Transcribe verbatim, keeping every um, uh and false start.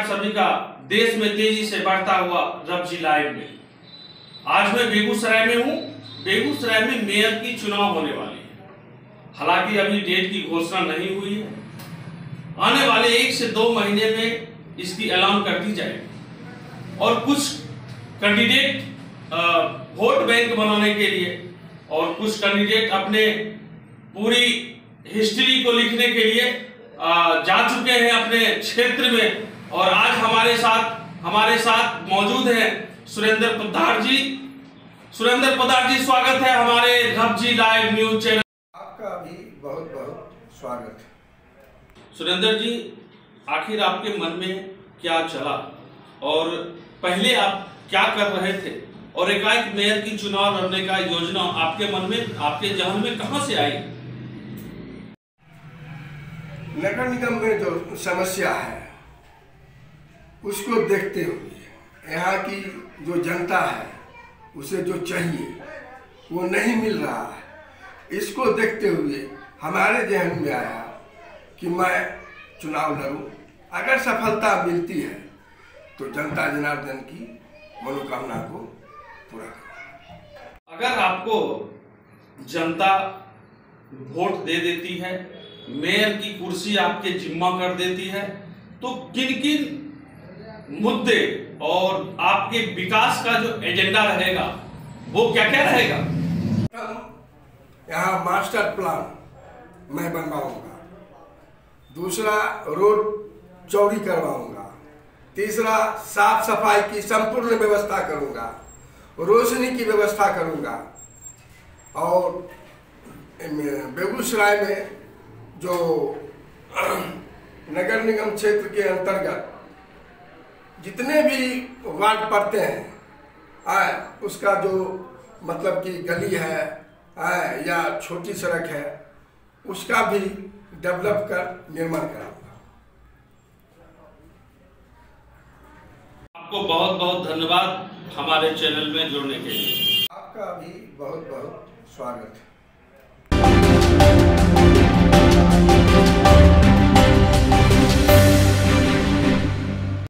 सभी का देश में तेजी से बढ़ता हुआ रबजी लाइव में। आज मैं बेगूसराय में हूँ। बेगूसराय में मेयर की चुनाव होने वाली है। हालांकि अभी डेट की घोषणा नहीं हुई है। आने वाले एक से दो महीने में इसकी ऐलान कर दी जाएगी और कुछ कैंडिडेट वोट बैंक बनाने के लिए और कुछ कैंडिडेट अपने पूरी हिस्ट्री को लिखने के लिए आ, जा चुके हैं अपने क्षेत्र में। और आज हमारे साथ हमारे साथ मौजूद हैं सुरेंद्र पोद्दार जी। सुरेंद्र पोद्दार जी, स्वागत है हमारे रबजी लाइव न्यूज चैनल। आपका भी बहुत बहुत स्वागत। सुरेंद्र जी, आखिर आपके मन में क्या चला और पहले आप क्या कर रहे थे और एकाएक मेयर की चुनाव लड़ने का योजना आपके मन में, आपके जहन में कहां से आई? नगर निगम में जो समस्या है उसको देखते हुए यहाँ की जो जनता है उसे जो चाहिए वो नहीं मिल रहा है। इसको देखते हुए हमारे जहन में आया कि मैं चुनाव लड़ूं। अगर सफलता मिलती है तो जनता जनार्दन की मनोकामना को पूरा करूं। अगर आपको जनता वोट दे देती है, मेयर की कुर्सी आपके जिम्मा कर देती है, तो किन किन मुद्दे और आपके विकास का जो एजेंडा रहेगा वो क्या क्या रहेगा? यहाँ मास्टर प्लान मैं बनवाऊंगा। दूसरा, रोड चौड़ी करवाऊंगा। तीसरा, साफ सफाई की संपूर्ण व्यवस्था करूंगा। रोशनी की व्यवस्था करूंगा। और बेगूसराय में जो नगर निगम क्षेत्र के अंतर्गत जितने भी वार्ड पड़ते हैं आ, उसका जो मतलब कि गली है आ, या छोटी सड़क है उसका भी डेवलप कर निर्माण कराऊंगा। आपको बहुत बहुत धन्यवाद हमारे चैनल में जुड़ने के लिए। आपका भी बहुत बहुत स्वागत है।